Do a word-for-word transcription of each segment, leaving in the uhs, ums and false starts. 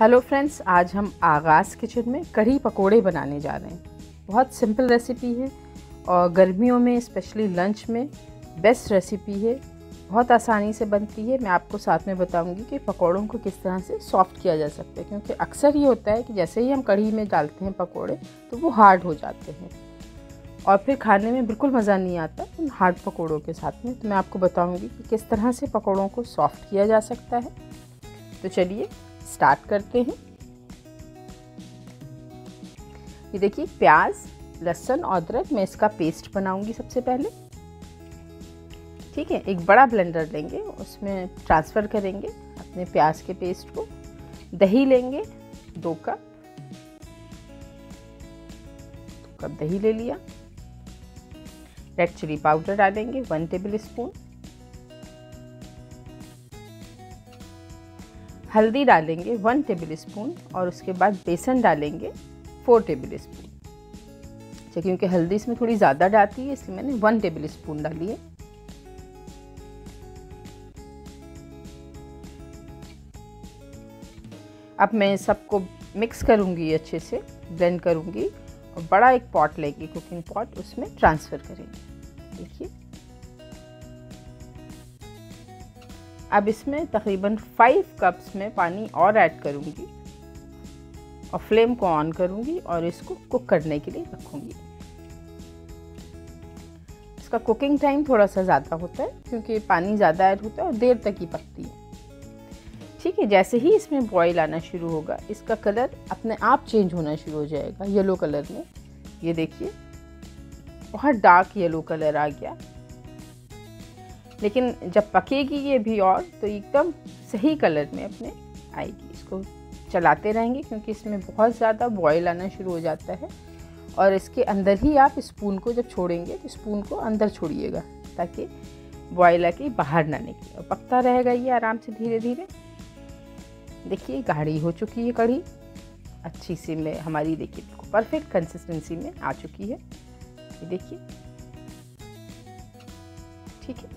Hello friends, आज हम आगाज़ किचन में कढ़ी पकोड़े बनाने जा रहे हैं। बहुत सिंपल रेसिपी है और गर्मियों में स्पेशली लंच में बेस्ट रेसिपी है। बहुत आसानी से बनती है। मैं आपको साथ में बताऊंगी कि पकोड़ों को किस तरह से सॉफ्ट किया जा सकता है, क्योंकि अक्सर ये होता है कि जैसे ही हम कढ़ी में डालते हैं पकोड़े तो वो हार्ड हो जाते हैं और फिर खाने में बिल्कुल मज़ा नहीं आता उन हार्ड पकोड़ों के साथ में। तो मैं आपको बताऊँगी कि किस तरह से पकोड़ों को सॉफ्ट किया जा सकता है। तो चलिए स्टार्ट करते हैं। ये देखिए, प्याज, लहसुन और अदरक मैं इसका पेस्ट बनाऊंगी सबसे पहले। ठीक है, एक बड़ा ब्लेंडर लेंगे, उसमें ट्रांसफ़र करेंगे अपने प्याज के पेस्ट को। दही लेंगे दो कप दो कप दही ले लिया। रेड चिली पाउडर डालेंगे वन टेबल स्पून। हल्दी डालेंगे वन टेबल स्पून और उसके बाद बेसन डालेंगे फोर टेबल स्पून। अच्छा, क्योंकि हल्दी इसमें थोड़ी ज़्यादा डालती है इसलिए मैंने वन टेबल स्पून डाली है। अब मैं सबको मिक्स करूँगी, अच्छे से ब्लेंड करूँगी और बड़ा एक पॉट लेंगे, कुकिंग पॉट, उसमें ट्रांसफ़र करेंगे। देखिए, अब इसमें तकरीबन फाइव कप्स में पानी और ऐड करूँगी और फ्लेम को ऑन करूँगी और इसको कुक करने के लिए रखूँगी। इसका कुकिंग टाइम थोड़ा सा ज़्यादा होता है क्योंकि पानी ज़्यादा ऐड होता है और देर तक ही पकती है। ठीक है, जैसे ही इसमें बॉईल आना शुरू होगा इसका कलर अपने आप चेंज होना शुरू हो जाएगा येलो कलर में। ये देखिए, बहुत डार्क येलो कलर आ गया। लेकिन जब पकेगी ये भी और तो एकदम सही कलर में अपने आएगी। इसको चलाते रहेंगे क्योंकि इसमें बहुत ज़्यादा बॉयल आना शुरू हो जाता है और इसके अंदर ही आप स्पून को जब छोड़ेंगे तो स्पून को अंदर छोड़िएगा ताकि बॉयल आके बाहर ना निकले और पकता रहेगा ये आराम से धीरे धीरे। देखिए, गाढ़ी हो चुकी है कढ़ी, अच्छी सी में हमारी, देखिए बिल्कुल परफेक्ट कंसिस्टेंसी में आ चुकी है। ये देखिए, ठीक है।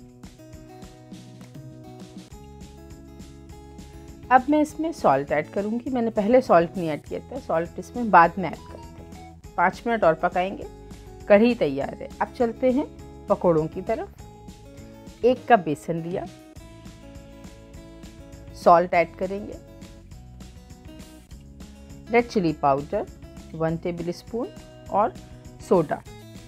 अब मैं इसमें सॉल्ट ऐड करूँगी। मैंने पहले सॉल्ट नहीं ऐड किया था, सॉल्ट इसमें बाद में ऐड करते हैं। पाँच मिनट और पकाएंगे, कढ़ी तैयार है। अब चलते हैं पकोड़ों की तरफ। एक कप बेसन लिया, सॉल्ट ऐड करेंगे, red chilli powder one tablespoon और सोडा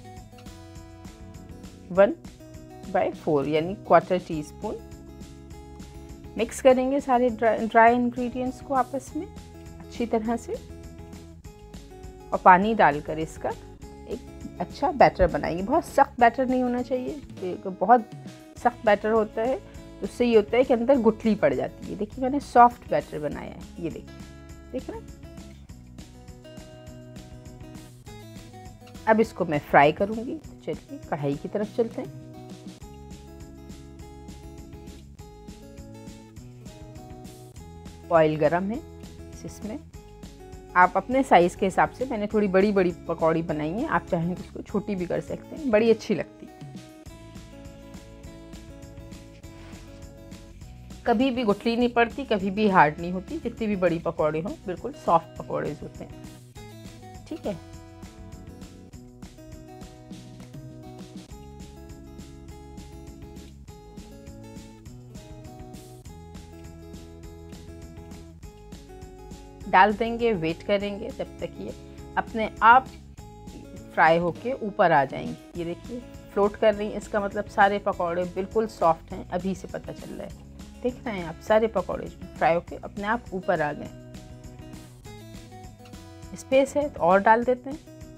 वन बाय फोर यानी क्वार्टर टी स्पून। मिक्स करेंगे सारे ड्राई इंग्रेडिएंट्स को आपस में अच्छी तरह से और पानी डालकर इसका एक अच्छा बैटर बनाएंगे। बहुत सख्त बैटर नहीं होना चाहिए, बहुत सख्त बैटर होता है उससे ये होता है कि अंदर गुठली पड़ जाती है। देखिए, मैंने सॉफ्ट बैटर बनाया है। ये देखिए, देख रहे हैं। अब इसको मैं फ्राई करूँगी। चलिए कढ़ाई की तरफ चलते हैं। ऑयल गरम है, इसमें आप अपने साइज़ के हिसाब से, मैंने थोड़ी बड़ी बड़ी पकौड़ी बनाई है, आप चाहें तो उसको छोटी भी कर सकते हैं, बड़ी अच्छी लगती है। कभी भी गुठली नहीं पड़ती, कभी भी हार्ड नहीं होती। जितनी भी बड़ी पकौड़े हों बिल्कुल सॉफ्ट पकौड़े होते हैं। ठीक है, डाल देंगे, वेट करेंगे जब तक ये अपने आप फ्राई होके ऊपर आ जाएंगे। ये देखिए, फ्लोट कर रही हैं, इसका मतलब सारे पकौड़े बिल्कुल सॉफ्ट हैं। अभी से पता चल रहा है, देख रहे हैं आप, सारे पकौड़े फ्राई होके अपने आप ऊपर आ गए। स्पेस है तो और डाल देते हैं।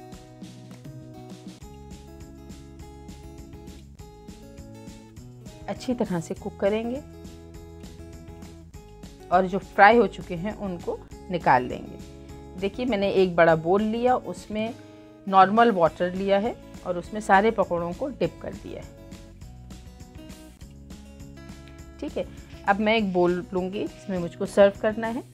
अच्छी तरह से कुक करेंगे और जो फ्राई हो चुके हैं उनको निकाल लेंगे। देखिए, मैंने एक बड़ा बोल लिया, उसमें नॉर्मल वाटर लिया है और उसमें सारे पकौड़ों को डिप कर दिया है। ठीक है, अब मैं एक बोल लूँगी, इसमें मुझको सर्व करना है।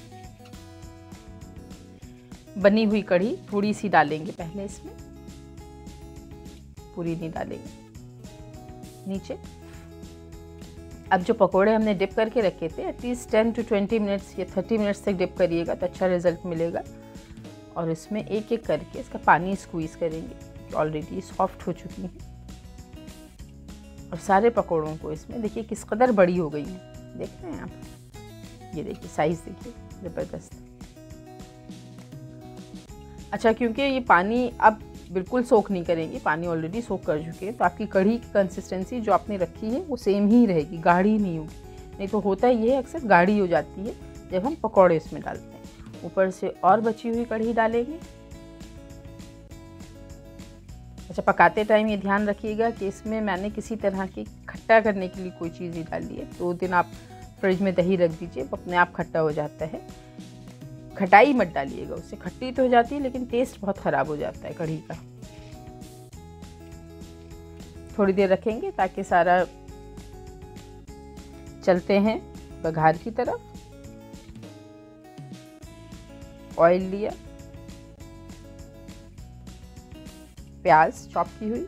बनी हुई कढ़ी थोड़ी सी डालेंगे पहले, इसमें पूरी नहीं डालेंगे, नीचे अब जो पकोड़े हमने डिप करके रखे थे at least ten to twenty minutes या थर्टी मिनट्स तक डिप करिएगा तो अच्छा रिज़ल्ट मिलेगा। और इसमें एक एक करके इसका पानी स्क्वीज़ करेंगे, ऑलरेडी सॉफ्ट हो चुकी हैं। और सारे पकोड़ों को इसमें देखिए किस कदर बड़ी हो गई हैं, देख रहे हैं आप, ये देखिए साइज़ देखिए ज़बरदस्त। अच्छा, क्योंकि ये पानी अब बिल्कुल सोख नहीं करेंगे, पानी ऑलरेडी सोख कर चुके हैं, तो आपकी कढ़ी की कंसिस्टेंसी जो आपने रखी है वो सेम ही रहेगी, गाढ़ी नहीं होगी। नहीं तो होता ये अक्सर गाढ़ी हो जाती है जब हम पकौड़े इसमें डालते हैं। ऊपर से और बची हुई कढ़ी डालेंगे। अच्छा, पकाते टाइम ये ध्यान रखिएगा कि इसमें मैंने किसी तरह की खट्टा करने के लिए कोई चीज़ नहीं डाली है। दो दिन आप फ्रिज में दही रख दीजिए, अपने आप खट्टा हो जाता है। खटाई मत डालिएगा, उससे खट्टी तो हो जाती है लेकिन टेस्ट बहुत ख़राब हो जाता है कढ़ी का। थोड़ी देर रखेंगे ताकि सारा चलते हैं बघार की तरफ। ऑयल लिया, प्याज चॉप की हुई,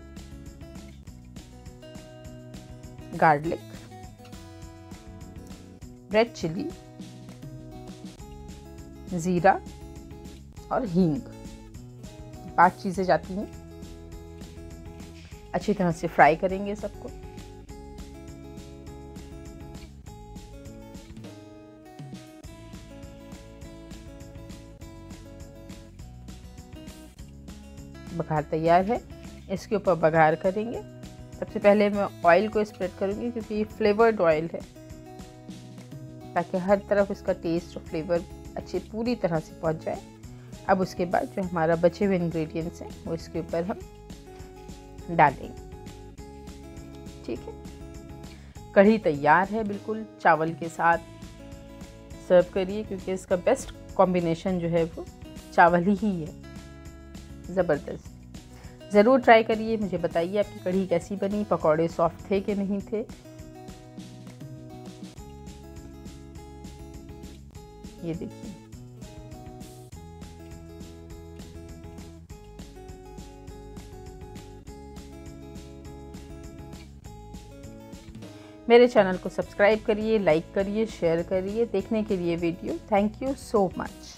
गार्लिक, रेड चिली, ज़ीरा और हींग, पांच चीज़ें जाती हैं। अच्छी तरह से फ्राई करेंगे सबको। बघार तैयार है, इसके ऊपर बघार करेंगे। सबसे पहले मैं ऑयल को स्प्रेड करूँगी क्योंकि ये फ्लेवर्ड ऑयल है, ताकि हर तरफ इसका टेस्ट और फ्लेवर अच्छी पूरी तरह से पहुंच जाए। अब उसके बाद जो हमारा बचे हुए इंग्रेडिएंट्स हैं वो इसके ऊपर हम डालेंगे। ठीक है, कढ़ी तैयार है बिल्कुल, चावल के साथ सर्व करिए क्योंकि इसका बेस्ट कॉम्बिनेशन जो है वो चावल ही है। ज़बरदस्त, ज़रूर ट्राई करिए, मुझे बताइए आपकी कढ़ी कैसी बनी, पकौड़े सॉफ्ट थे कि नहीं थे। ये देखिए, मेरे चैनल को सब्सक्राइब करिए, लाइक करिए, शेयर करिए। देखने के लिए video, thank you so much.